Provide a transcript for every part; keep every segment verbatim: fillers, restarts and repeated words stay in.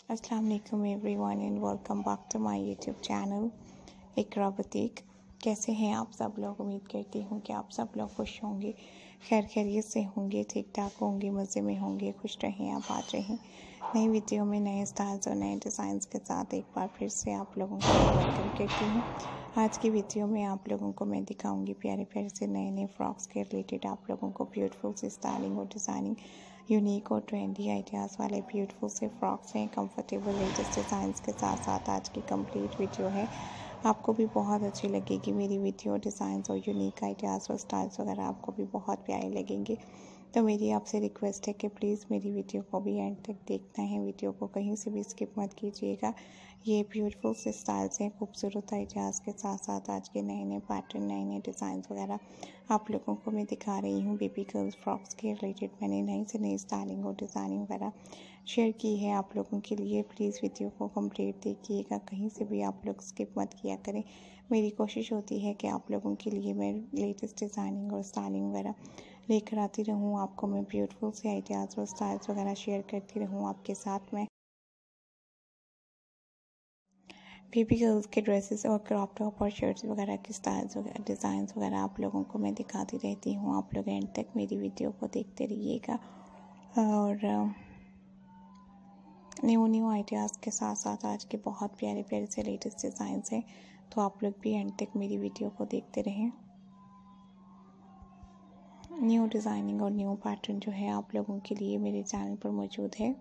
अस्सलाम वालेकुम everyone and welcome back to my YouTube channel Iqra boutique. कैसे हैं आप सब लोग? उम्मीद करती हूँ कि आप सब लोग खुश होंगे, खैर खैरियत से होंगे, ठीक ठाक होंगे, मज़े में होंगे, खुश रहें, आबाद रहें। नई वीडियो में नए स्टाइल्स और नए डिज़ाइंस के साथ एक बार फिर से आप लोगों को वेलकम करती हूँ। आज की वीडियो में आप लोगों को मैं दिखाऊंगी प्यारे प्यारे से नए नए फ्रॉक्स के रिलेटेड आप लोगों को ब्यूटीफुल से स्टाइलिंग और डिज़ाइनिंग, यूनिक और ट्रेंडी आइडियाज़ वाले ब्यूटीफुल से फ्रॉक्स हैं, कंफर्टेबल लेटेस्ट डिज़ाइंस के साथ साथ आज की कंप्लीट वीडियो है। आपको भी बहुत अच्छी लगेगी मेरी वीडियो। डिज़ाइंस और यूनिक आइडियाज़ और स्टाइल्स वगैरह आपको भी बहुत प्यारे लगेंगे। तो मेरी आपसे रिक्वेस्ट है कि प्लीज़ मेरी वीडियो को भी एंड तक देखना है, वीडियो को कहीं से भी स्किप मत कीजिएगा। ये ब्यूटीफुल से स्टाइल्स हैं, खूबसूरत आइडियाज़ के साथ साथ आज के नए नए पैटर्न, नए नए डिज़ाइंस वगैरह आप लोगों को मैं दिखा रही हूँ। बेबी गर्ल्स फ्रॉक्स के रिलेटेड मैंने नई से नई स्टाइलिंग और डिज़ाइनिंग वगैरह शेयर की है आप लोगों के लिए। प्लीज़ वीडियो को कंप्लीट देखिएगा, कहीं से भी आप लोग स्किप मत किया करें। मेरी कोशिश होती है कि आप लोगों के लिए मैं लेटेस्ट डिज़ाइनिंग और स्टाइलिंग वगैरह लेकर आती रहूँ, आपको मैं ब्यूटीफुल से आइडियाज़ और स्टाइल्स वगैरह शेयर करती रहूँ आपके साथ में। बेबी गर्ल्स के ड्रेसेस और क्रॉप टॉप और शर्ट्स वगैरह के स्टाइल्स वगैरह डिज़ाइंस वगैरह आप लोगों को मैं दिखाती रहती हूँ। आप लोग एंड तक मेरी वीडियो को देखते रहिएगा और न्यू न्यू आइडियाज़ के साथ साथ आज के बहुत प्यारे प्यारे से लेटेस्ट डिज़ाइंस हैं, तो आप लोग भी एंड तक मेरी वीडियो को देखते रहें। न्यू डिज़ाइनिंग और न्यू पैटर्न जो है आप लोगों के लिए मेरे चैनल पर मौजूद है।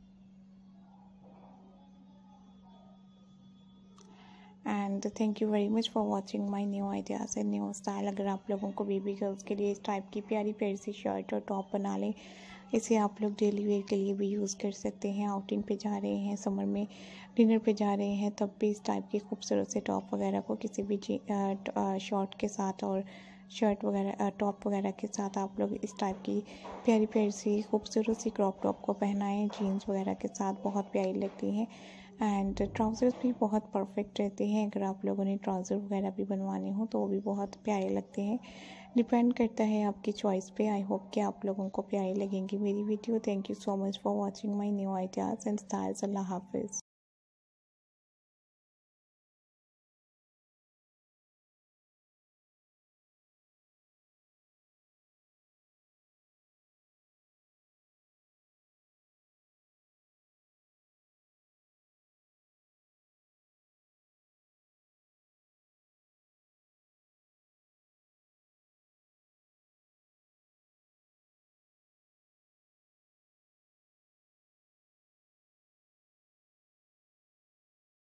And thank you very much for watching my new ideas and new style. अगर आप लोगों को बेबी गर्ल्स के लिए इस टाइप की प्यारी प्यारी सी शर्ट और टॉप बना लें, इसे आप लोग डेली वेयर के लिए भी यूज़ कर सकते हैं। आउटिंग पे जा रहे हैं, समर में डिनर पे जा रहे हैं, तब भी इस टाइप की खूबसूरत से टॉप वगैरह को किसी भी शॉर्ट के साथ और शर्ट वगैरह टॉप वगैरह के साथ आप लोग इस टाइप की प्यारी प्यारी सी खूबसूरत सी क्रॉप टॉप को पहनाएं। जीन्स वगैरह के साथ बहुत प्यारी लगती हैं एंड ट्राउज़र्स भी बहुत परफेक्ट रहते हैं। अगर आप लोगों ने ट्राउज़र वगैरह भी बनवाने हो तो वो भी बहुत प्यारे लगते हैं। डिपेंड करता है आपकी चॉइस पे। आई होप कि आप लोगों को प्यारी लगेंगी मेरी video. Thank you so much for watching my new ideas and styles. अल्लाह हाफिज़।